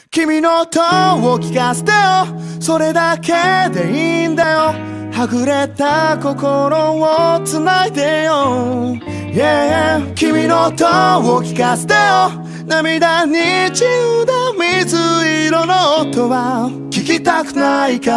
君の音を聞かせてよ、それだけでいいんだよ。はぐれた心をつないでよ、yeah、君の音を聞かせてよ、涙にじゅうだ水色の音は聞きたくないから。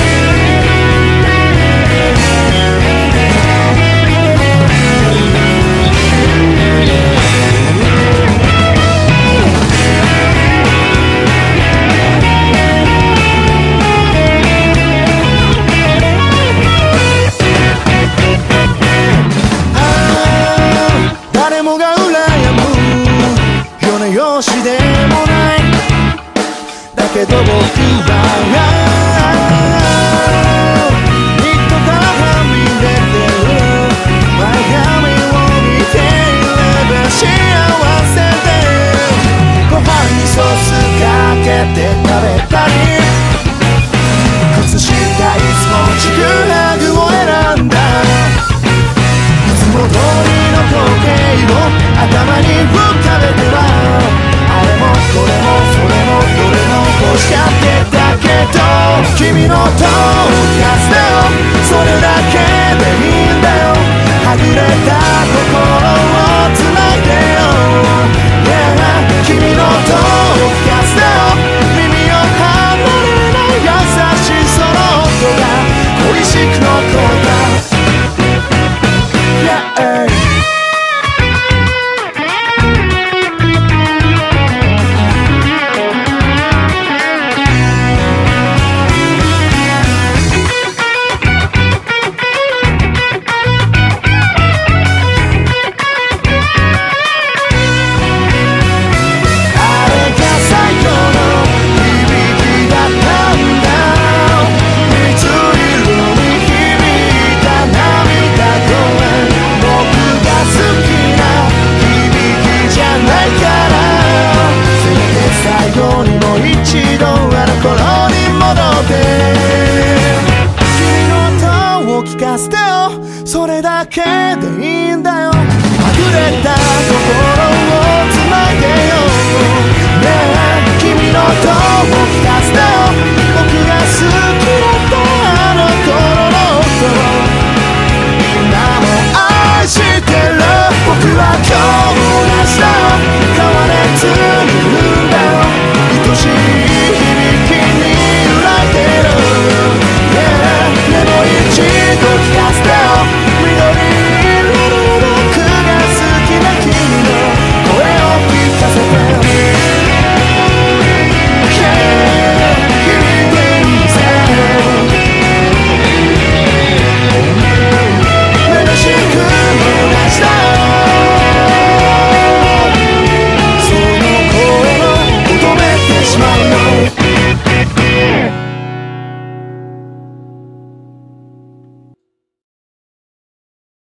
誰もが羨むよねよしでもない。だけど僕は一度からはみ出てる前髪を見ていれば幸せで、ご飯にソースかけて食べたり、靴下いつもちぐはぐを選んだ。いつも通りの時計を頭に